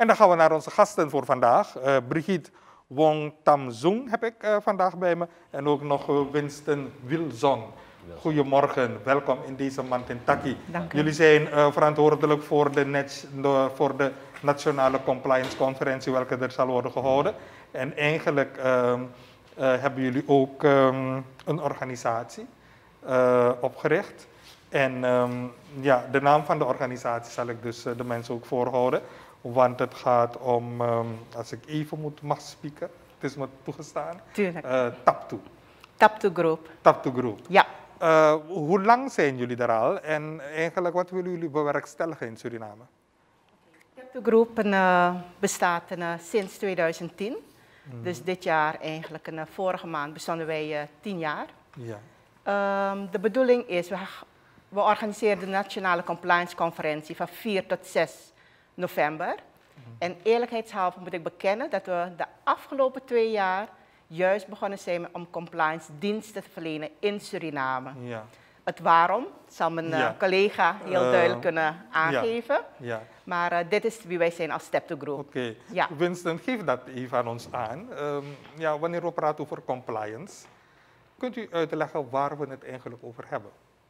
En dan gaan we naar onze gasten voor vandaag. Brigitte Wong Tam Zoong heb ik vandaag bij me. En ook nog Winston Wilson. Goedemorgen, welkom in deze Mantintaki. Jullie zijn verantwoordelijk voor de Nationale Compliance Conferentie, welke er zal worden gehouden. En eigenlijk hebben jullie ook een organisatie opgericht. En ja, de naam van de organisatie zal ik dus de mensen ook voorhouden. Want het gaat om, als ik even mag spreken, het is me toegestaan. Tuurlijk. Tapto. Tapto Group. Tapto Group. Ja. Hoe lang zijn jullie er al en eigenlijk wat willen jullie bewerkstelligen in Suriname? Tapto Group bestaat sinds 2010. Dus dit jaar eigenlijk, vorige maand bestonden wij 10 jaar. Ja. De bedoeling is, we organiseren de Nationale Compliance Conferentie van 4 tot 6 november. En eerlijkheidshalve moet ik bekennen dat we de afgelopen 2 jaar juist begonnen zijn om compliance diensten te verlenen in Suriname. Ja. Het waarom zal mijn collega heel duidelijk kunnen aangeven. Ja. Maar dit is wie wij zijn als Tapto Group. Oké. Ja. Winston, geef dat even aan ons aan. Ja, wanneer we praten over compliance, kunt u uitleggen waar we het eigenlijk over hebben?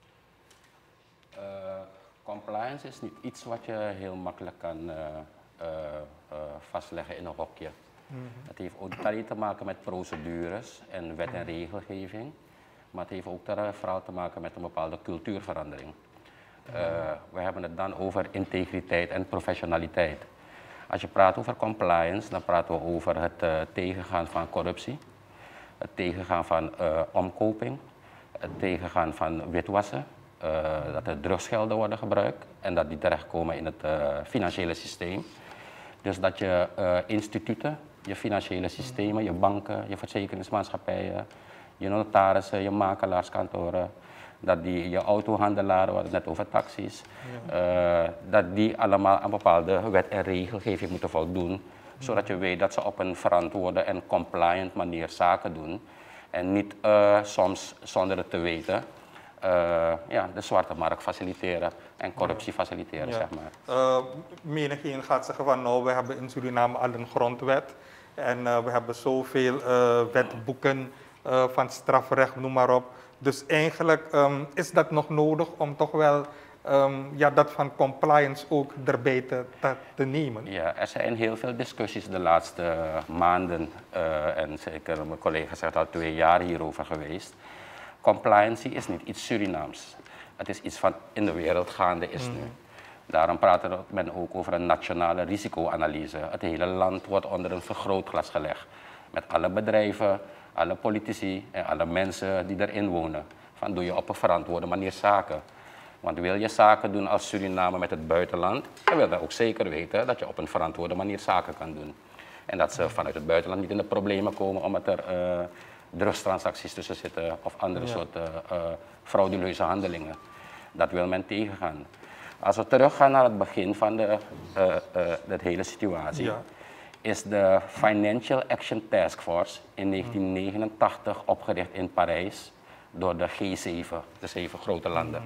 Compliance is niet iets wat je heel makkelijk kan vastleggen in een hokje. Het heeft ook niet te maken met procedures en wet en regelgeving, maar het heeft ook vooral te maken met een bepaalde cultuurverandering. We hebben het dan over integriteit en professionaliteit. Als je praat over compliance, dan praten we over het tegengaan van corruptie, het tegengaan van omkoping, het tegengaan van witwassen, dat er drugsgelden worden gebruikt en dat die terechtkomen in het financiële systeem. Dus dat je instituten, je financiële systemen, je banken, je verzekeringsmaatschappijen, je notarissen, je makelaarskantoren, dat die je autohandelaren, we hadden het net over taxis, dat die allemaal aan bepaalde wet en regelgeving moeten voldoen, zodat je weet dat ze op een verantwoorde en compliant manier zaken doen en niet soms zonder het te weten de zwarte markt faciliteren en corruptie faciliteren, zeg maar. Menigeen gaat zeggen van nou, we hebben in Suriname al een grondwet en we hebben zoveel wetboeken van strafrecht, noem maar op. Dus eigenlijk is dat nog nodig om toch wel dat van compliance ook erbij te nemen. Ja, er zijn heel veel discussies de laatste maanden en zeker mijn collega zegt al 2 jaar hierover geweest. Compliance is niet iets Surinaams. Het is iets wat in de wereld gaande is nu. Daarom praat men ook over een nationale risicoanalyse. Het hele land wordt onder een vergrootglas gelegd. Met alle bedrijven, alle politici en alle mensen die erin wonen. Van doe je op een verantwoorde manier zaken. Want wil je zaken doen als Suriname met het buitenland, dan wil je ook zeker weten dat je op een verantwoorde manier zaken kan doen. En dat ze vanuit het buitenland niet in de problemen komen omdat er drugstransacties tussen zitten of andere soorten frauduleuze handelingen. Dat wil men tegengaan. Als we teruggaan naar het begin van de hele situatie, is de Financial Action Task Force in 1989 opgericht in Parijs door de G7, de 7 grote landen.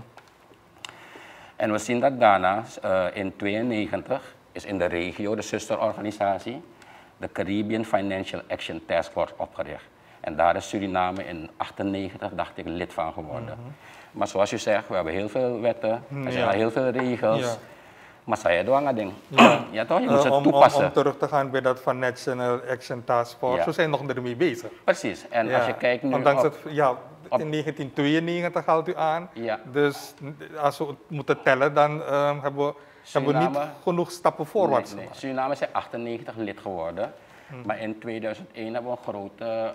En we zien dat daarna in 1992 is in de regio, de zusterorganisatie, de Caribbean Financial Action Task Force opgericht. En daar is Suriname in 1998, dacht ik, lid van geworden. Maar zoals u zegt, we hebben heel veel wetten, er zijn heel veel regels. Maar zij doen een ding. Ja, toch? Je moet ze toepassen. Om terug te gaan bij dat van National Action Task Force, we zijn nog ermee bezig. Precies. En als je kijkt nu ondanks in 1992 haalt u aan. Dus als we het moeten tellen, dan hebben we niet genoeg stappen voorwaarts gemaakt. Nee. Suriname is in 1998 lid geworden. Maar in 2001 hebben we een grote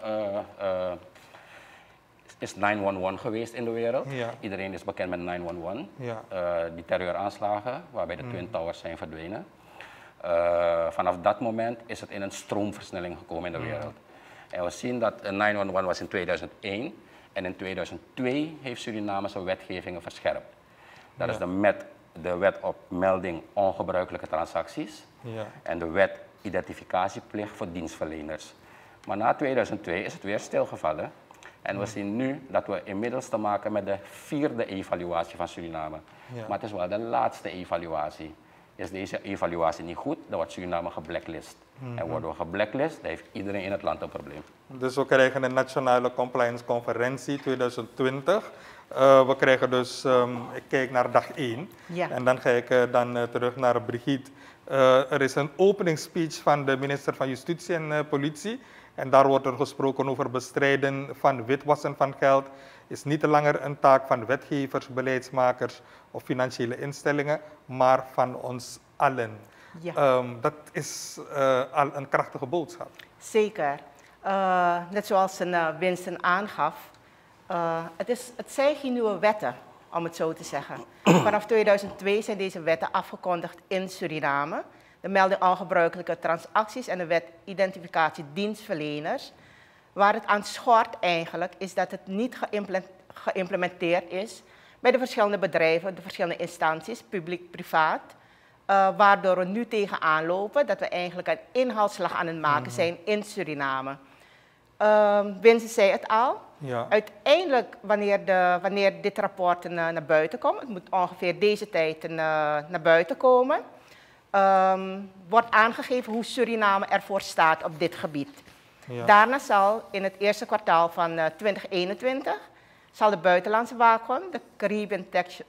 is 911 geweest in de wereld. Iedereen is bekend met 911. Die terreuraanslagen waarbij de Twin Towers zijn verdwenen. Vanaf dat moment is het in een stroomversnelling gekomen in de wereld. En we zien dat 911 was in 2001 en in 2002 heeft Suriname zijn wetgevingen verscherpt. Dat is de wet op melding ongebruikelijke transacties en de wet identificatieplicht voor dienstverleners. Maar na 2002 is het weer stilgevallen. En we zien nu dat we inmiddels te maken met de 4e evaluatie van Suriname. Maar het is wel de laatste evaluatie. Is deze evaluatie niet goed, dan wordt Suriname geblacklist. En worden we geblacklist, dan heeft iedereen in het land een probleem. Dus we krijgen een Nationale Compliance Conferentie 2020. We krijgen dus, ik kijk naar dag 1 Ja. en dan ga ik terug naar Brigitte. Er is een openingsspeech van de minister van Justitie en Politie. En daar wordt er gesproken over bestrijden van witwassen van geld. Is niet langer een taak van wetgevers, beleidsmakers of financiële instellingen, maar van ons allen. Ja. Dat is al een krachtige boodschap. Zeker. Net zoals Winston aangaf, het zijn geen nieuwe wetten, om het zo te zeggen. Vanaf 2002 zijn deze wetten afgekondigd in Suriname. De melding ongebruikelijke transacties en de wet identificatie dienstverleners. Waar het aan schort eigenlijk, is dat het niet geïmplementeerd is bij de verschillende bedrijven, de verschillende instanties, publiek-privaat. Waardoor we nu tegenaan lopen dat we eigenlijk een inhaalslag aan het maken zijn in Suriname. Winston zei het al. Ja. Uiteindelijk, wanneer dit rapport naar buiten komt, het moet ongeveer deze tijd naar buiten komen, wordt aangegeven hoe Suriname ervoor staat op dit gebied. Ja. Daarna zal in het eerste kwartaal van 2021 zal de buitenlandse waakhond, de Caribbean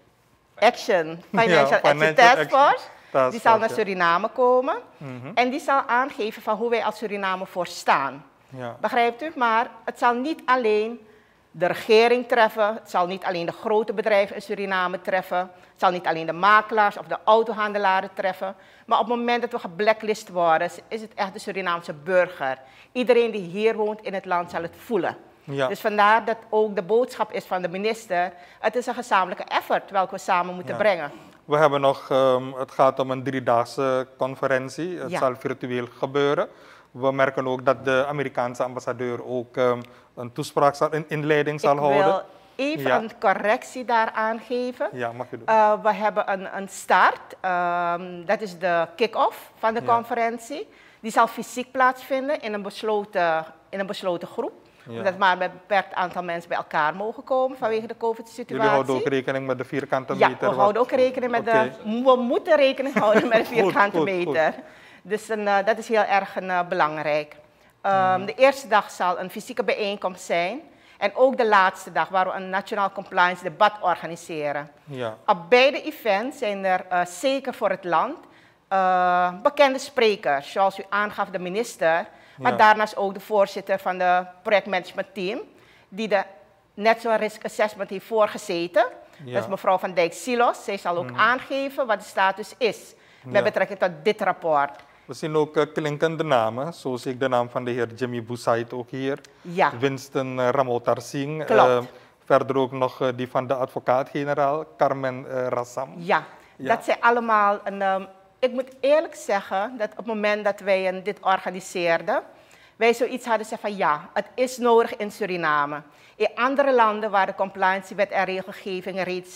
Financial Action Task Force, die zal naar Suriname komen. En die zal aangeven van hoe wij als Suriname voor staan. Ja. Begrijpt u? Maar het zal niet alleen de regering treffen, het zal niet alleen de grote bedrijven in Suriname treffen, het zal niet alleen de makelaars of de autohandelaren treffen, maar op het moment dat we geblacklist worden, is het echt de Surinaamse burger. Iedereen die hier woont in het land zal het voelen. Ja. Dus vandaar dat ook de boodschap is van de minister, het is een gezamenlijke effort welke we samen moeten brengen. We hebben nog, het gaat om een 3-daagse conferentie, het zal virtueel gebeuren. We merken ook dat de Amerikaanse ambassadeur ook een toespraak, een inleiding zal houden. Ik wil even een correctie daaraan geven. Ja, mag je doen. We hebben een start, dat is de kick-off van de conferentie. Die zal fysiek plaatsvinden in een besloten groep. Omdat maar met een beperkt aantal mensen bij elkaar mogen komen vanwege de COVID-situatie. Jullie houden ook rekening met de vierkante meter? Ja, we houden ook rekening met we moeten rekening houden met de vierkante meter. Dus dat is heel erg belangrijk. De eerste dag zal een fysieke bijeenkomst zijn. En ook de laatste dag waar we een nationaal compliance debat organiseren. Ja. Op beide events zijn er zeker voor het land bekende sprekers. Zoals u aangaf, de minister. Maar daarnaast ook de voorzitter van de projectmanagement team. Die de National Risk Assessment heeft voorgezeten. Dat is mevrouw Van Dijk-Silos. Zij zal ook aangeven wat de status is met betrekking tot dit rapport. We zien ook klinkende namen, zo zie ik de naam van de heer Jimmy Boussaid ook hier. Ja. Winston Ramotar Singh. Verder ook nog die van de advocaat-generaal Carmen Rassam. Ja, dat zijn allemaal, ik moet eerlijk zeggen dat op het moment dat wij dit organiseerden, wij zoiets hadden zeggen van ja, het is nodig in Suriname. In andere landen waar de compliancewet en regelgeving reeds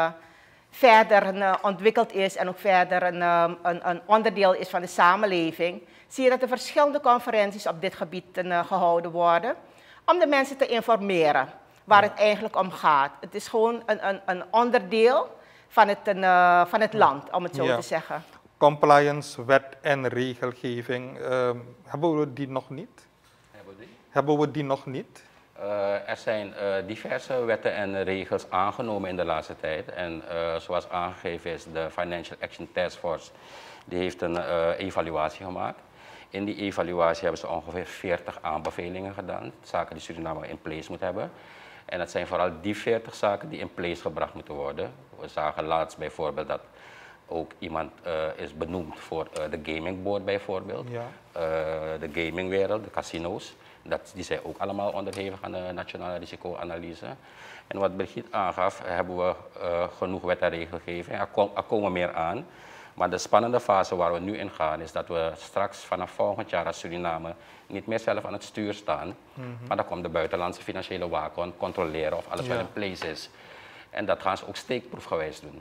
verder ontwikkeld is en ook verder een onderdeel is van de samenleving, zie je dat er verschillende conferenties op dit gebied gehouden worden om de mensen te informeren waar het eigenlijk om gaat. Het is gewoon een onderdeel van het land, om het zo te zeggen. Compliance, wet en regelgeving, hebben we die nog niet? Hebben we die nog niet? Er zijn diverse wetten en regels aangenomen in de laatste tijd. En zoals aangegeven is, de Financial Action Task Force die heeft een evaluatie gemaakt. In die evaluatie hebben ze ongeveer 40 aanbevelingen gedaan. Zaken die Suriname in place moet hebben. En het zijn vooral die 40 zaken die in place gebracht moeten worden. We zagen laatst bijvoorbeeld dat ook iemand is benoemd voor de gaming board bijvoorbeeld. Ja. De gamingwereld, de casino's. Die zijn ook allemaal onderhevig aan de nationale risicoanalyse. En wat Brigitte aangaf, hebben we genoeg wet en regelgeving. Er komen meer aan. Maar de spannende fase waar we nu in gaan is dat we straks vanaf volgend jaar als Suriname niet meer zelf aan het stuur staan. Maar dan komt de buitenlandse financiële waakhond controleren of alles wel in place is. En dat gaan ze ook steekproefgewijs doen.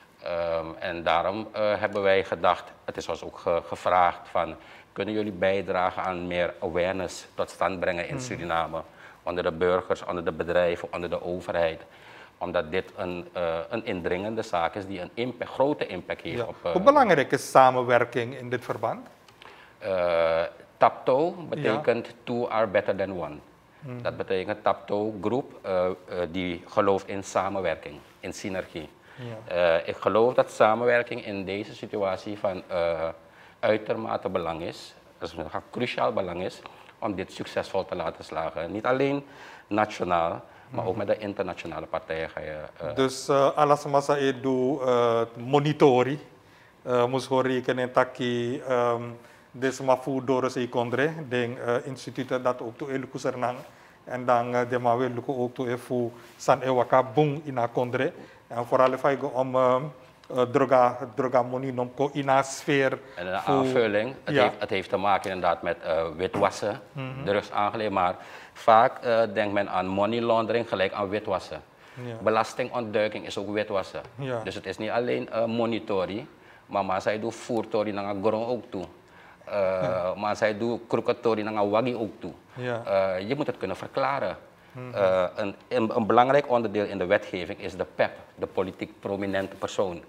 En daarom hebben wij gedacht, het is ons ook gevraagd van, kunnen jullie bijdragen aan meer awareness tot stand brengen in Suriname? Onder de burgers, onder de bedrijven, onder de overheid. Omdat dit een indringende zaak is die een grote impact heeft op... Hoe belangrijk is samenwerking in dit verband? TAPTO betekent two are better than one. Dat betekent TAPTO groep die gelooft in samenwerking, in synergie. Ik geloof dat samenwerking in deze situatie van uitermate belang is. Dat is van cruciaal belang is om dit succesvol te laten slagen. Niet alleen nationaal, maar ook met de internationale partijen ga je... Dus alles massa edu monitori, moest gewoon rekenen taki deze mafu door ze kondre, den instituten dat ook toe elukusernang en dan de ma weer ook toe efu san ewaka bung ina kondre en vooral even om droga money nom ko ina sfeer. En een aanvulling, het heeft te maken inderdaad met witwassen, drugsaangelegenheden, maar vaak denkt men aan money laundering gelijk aan witwassen. Belastingontduiking is ook witwassen. Dus het is niet alleen monitoring, maar zij doen voertoring naar een grond ook toe. Maar zij doen kroekatori naar een waggie ook toe. Je moet het kunnen verklaren. Een belangrijk onderdeel in de wetgeving is de PEP, de politiek prominente persoon.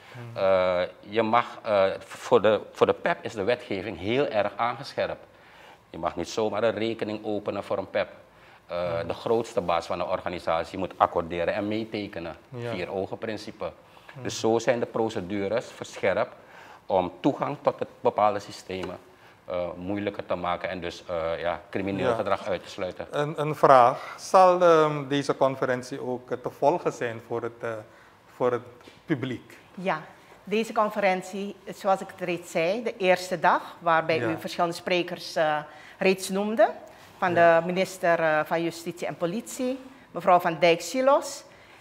Je mag, voor de PEP is de wetgeving heel erg aangescherpt. Je mag niet zomaar een rekening openen voor een PEP. De grootste baas van de organisatie moet accorderen en meetekenen. 4-ogen-principe. Dus zo zijn de procedures verscherpt om toegang tot bepaalde systemen moeilijker te maken en dus crimineel gedrag uit te sluiten. Een vraag. Zal deze conferentie ook te volgen zijn voor het publiek? Ja, deze conferentie, zoals ik het reeds zei, de eerste dag, waarbij u verschillende sprekers reeds noemde, van de minister van Justitie en Politie, mevrouw Van Dijk-Silos,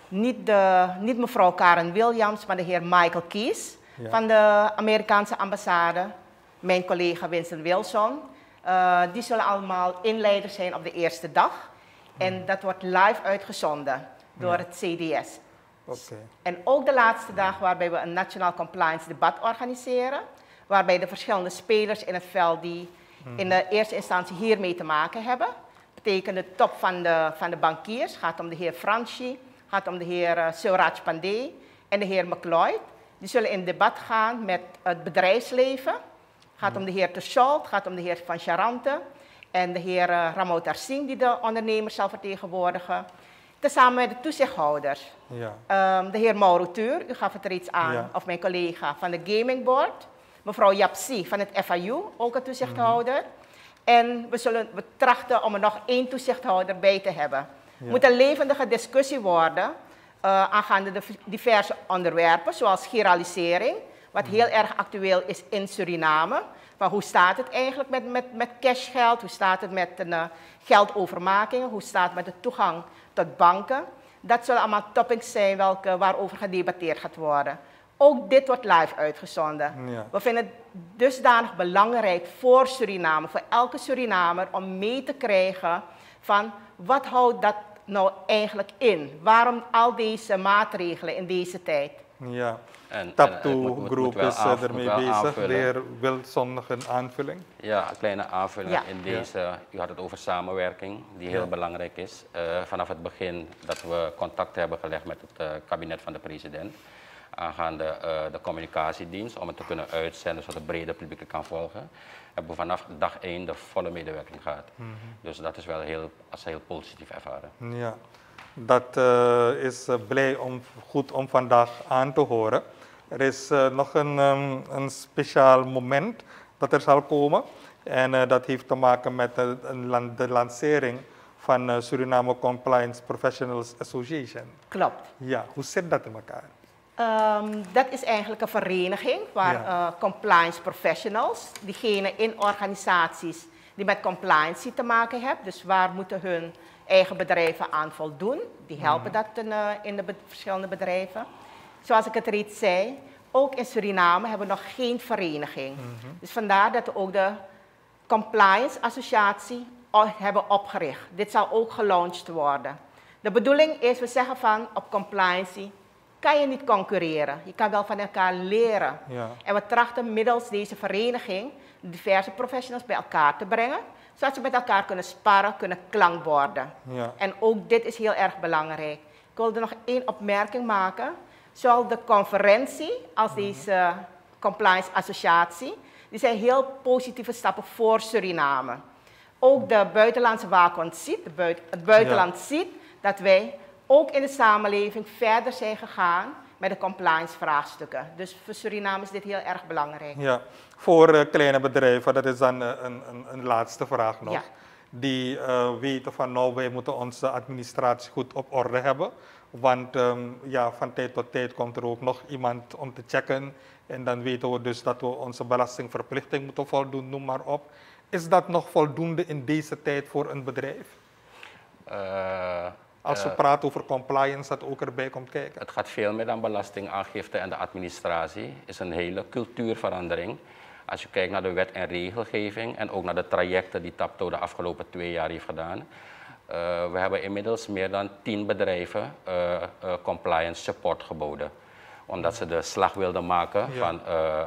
niet mevrouw Karen Williams, maar de heer Michael Keys van de Amerikaanse ambassade, mijn collega Winston Wilson. Die zullen allemaal inleiders zijn op de eerste dag. En dat wordt live uitgezonden door het CDS. En ook de laatste dag waarbij we een Nationaal Compliance debat organiseren. Waarbij de verschillende spelers in het veld die in de eerste instantie hiermee te maken hebben. Betekent de top van de bankiers. Het gaat om de heer Franchi, gaat om de heer Suraj Pandey en de heer McLeod. Die zullen in debat gaan met het bedrijfsleven. Het gaat om de heer Terscholt, het gaat om de heer Van Charante en de heer Ramoutar Singh die de ondernemers zal vertegenwoordigen. Tezamen met de toezichthouders. De heer Mauro Tuur, u gaf het reeds aan, of mijn collega van de Gaming Board. Mevrouw Japsi van het FIU, ook een toezichthouder. En we trachten om er nog 1 toezichthouder bij te hebben. Het moet een levendige discussie worden aangaande de diverse onderwerpen, zoals giralisering, wat heel erg actueel is in Suriname. Maar hoe staat het eigenlijk met cashgeld? Hoe staat het met geldovermakingen? Hoe staat het met de toegang tot banken? Dat zullen allemaal topics zijn waarover gedebatteerd gaat worden. Ook dit wordt live uitgezonden. We vinden het dusdanig belangrijk voor Suriname, voor elke Surinamer, om mee te krijgen van wat houdt dat nou eigenlijk in? Waarom al deze maatregelen in deze tijd? Ja, TAPTO-groep is ermee bezig. De heer Wilson, nog een aanvulling? Ja, een kleine aanvulling in deze. U had het over samenwerking, die heel belangrijk is. Vanaf het begin dat we contact hebben gelegd met het kabinet van de president. Aangaande de communicatiedienst, om het te kunnen uitzenden zodat het brede publiek kan volgen, hebben we vanaf dag 1 de volle medewerking gehad. Dus dat is wel heel positief ervaren. Ja, dat is goed om vandaag aan te horen. Er is nog een speciaal moment dat er zal komen. En dat heeft te maken met de lancering van Suriname Compliance Professionals Association. Klopt. Ja, hoe zit dat in elkaar? Dat is eigenlijk een vereniging waar compliance professionals, diegenen in organisaties die met compliance te maken hebben, dus waar moeten hun eigen bedrijven aan voldoen, die helpen dat in de verschillende bedrijven. Zoals ik het reeds zei, ook in Suriname hebben we nog geen vereniging. Dus vandaar dat we ook de Compliance Associatie hebben opgericht. Dit zal ook gelaunched worden. De bedoeling is, we zeggen van op compliance kan je niet concurreren. Je kan wel van elkaar leren. En we trachten middels deze vereniging diverse professionals bij elkaar te brengen, zodat ze met elkaar kunnen sparren, kunnen klankborden. En ook dit is heel erg belangrijk. Ik wilde nog één opmerking maken. Zowel de conferentie als deze compliance associatie, die zijn heel positieve stappen voor Suriname. Ook de buitenlandse waakhond ziet, het buitenland ziet dat wij ook in de samenleving verder zijn gegaan met de compliance vraagstukken. Dus voor Suriname is dit heel erg belangrijk. Ja, voor kleine bedrijven, dat is dan een laatste vraag nog. Ja. Die weten van nou, wij moeten onze administratie goed op orde hebben. Want ja, van tijd tot tijd komt er ook nog iemand om te checken. En dan weten we dus dat we onze belastingverplichting moeten voldoen, noem maar op. Is dat nog voldoende in deze tijd voor een bedrijf? Als we praten over compliance, dat ook erbij komt kijken. Het gaat veel meer dan belastingaangifte en de administratie. Het is een hele cultuurverandering. Als je kijkt naar de wet en regelgeving en ook naar de trajecten die TAPTO de afgelopen 2 jaar heeft gedaan. We hebben inmiddels meer dan 10 bedrijven compliance support geboden. Omdat ze de slag wilden maken van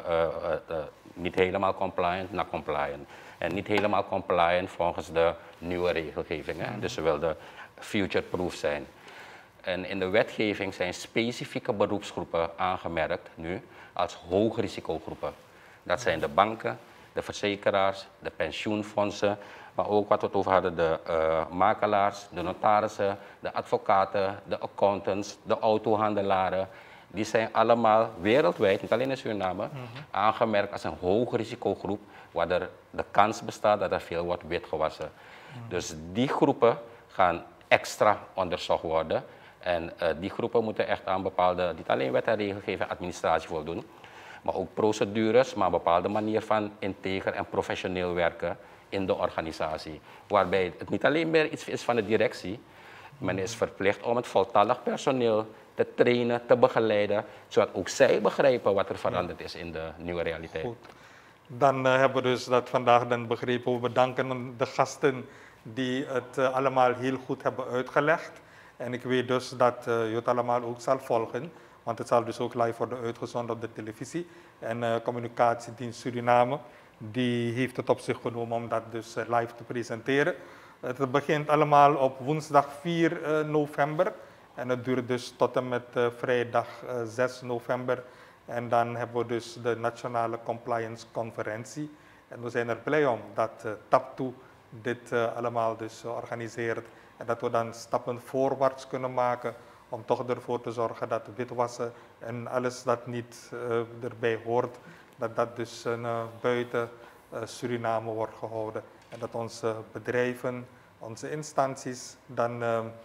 niet helemaal compliant naar compliant. En niet helemaal compliant volgens de nieuwe regelgeving. Hè? Dus ze wilden future-proof zijn. En in de wetgeving zijn specifieke beroepsgroepen aangemerkt nu als hoogrisicogroepen. Dat zijn de banken, de verzekeraars, de pensioenfondsen, maar ook wat we het over hadden, de makelaars, de notarissen, de advocaten, de accountants, de autohandelaren. Die zijn allemaal wereldwijd, niet alleen in Suriname, aangemerkt als een hoogrisicogroep, waar er de kans bestaat dat er veel wordt witgewassen. Dus die groepen gaan extra onderzocht worden. En die groepen moeten echt aan bepaalde, niet alleen wet en regelgeving, administratie voldoen, maar ook procedures, maar een bepaalde manier van integer en professioneel werken in de organisatie. Waarbij het niet alleen meer iets is van de directie, men is verplicht om het voltallig personeel te trainen, te begeleiden, zodat ook zij begrijpen wat er veranderd is in de nieuwe realiteit. Goed. Dan hebben we dus dat vandaag dan begrepen. We bedanken de gasten die het allemaal heel goed hebben uitgelegd. En ik weet dus dat je het allemaal ook zal volgen. Want het zal dus ook live worden uitgezonden op de televisie. En Communicatiedienst Suriname, die heeft het op zich genomen om dat dus live te presenteren. Het begint allemaal op woensdag 4 november. En het duurt dus tot en met vrijdag 6 november. En dan hebben we dus de Nationale Compliance Conferentie. En we zijn er blij om dat TAPTO dit allemaal dus organiseert. En dat we dan stappen voorwaarts kunnen maken om toch ervoor te zorgen dat witwassen en alles dat niet erbij hoort, dat dat dus buiten Suriname wordt gehouden. En dat onze bedrijven, onze instanties dan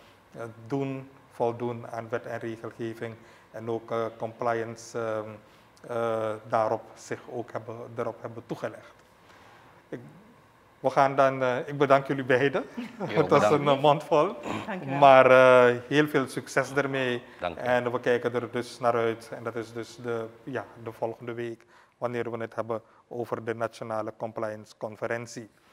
voldoen aan wet en regelgeving en ook compliance zich ook erop hebben toegelegd. Ik bedank jullie beiden. Het was een mondvol. Maar heel veel succes ermee. En we kijken er dus naar uit. En dat is dus de volgende week, wanneer we het hebben over de Nationale Compliance Conferentie.